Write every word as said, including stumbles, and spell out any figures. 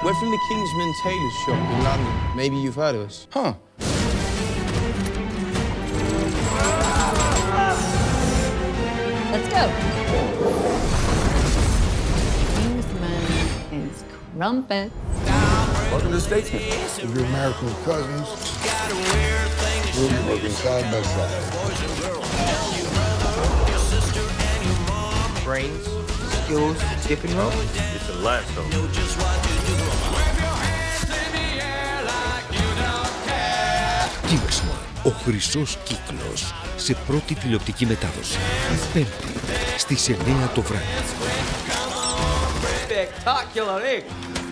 We're from the Kingsman Tailors shop in London. Maybe you've heard of us. Huh. Let's go. Kingsman is crumpets. Welcome to Statesman. If you're American cousins, we'll be working side by side. Brains, skills, skipping rope. It's a last song. Kingsman, ο χρυσός κύκλος, σε πρώτη τηλεοπτική μετάδοση. Πέμπτη, στις εννιά το βράδυ. Spectacular, eh?